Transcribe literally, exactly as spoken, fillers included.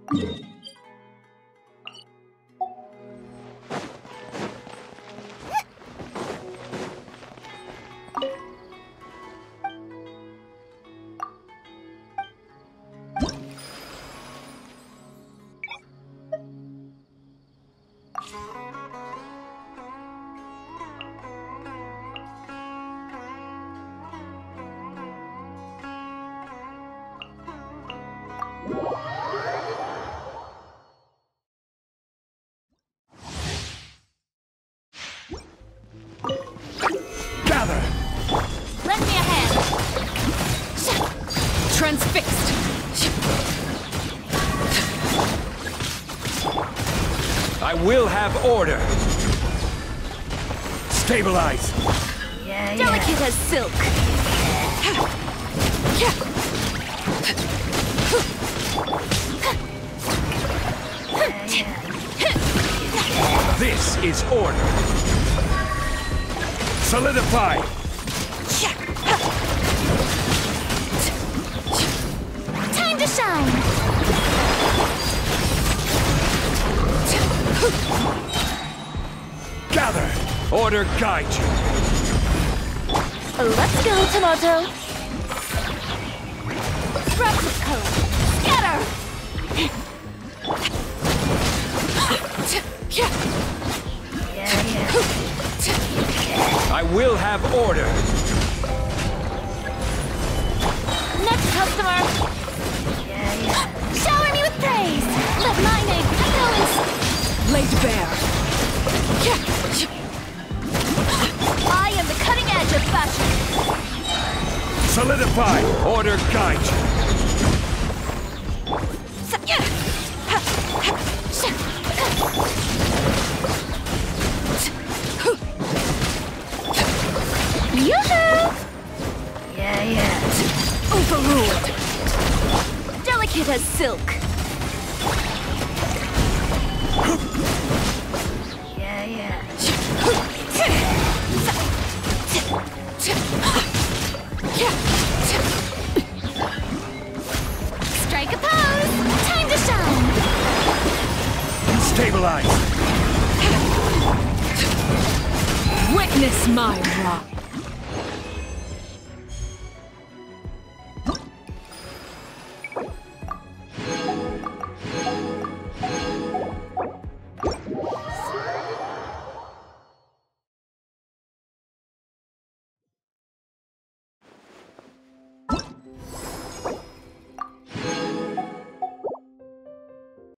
Gather! Lend me a hand! Transfixed! I will have order! Stabilize! Yeah, yeah. Delicate as silk! This is order! Solidify! Time to shine! Gather! Order guide you! Let's go, Tomato! Scraps of color! Scatter! Yeah, yeah. I will have order! Next customer! Yeah, yeah. Shower me with praise! Let my name echo in... Laid bare! I am the cutting edge of fashion! Solidify! Order guide you! Yoo-hoo! Yeah, yeah. Overruled! Delicate as silk! Yeah, yeah. Strike a pose! Time to shine! Stabilize! Witness my wrath!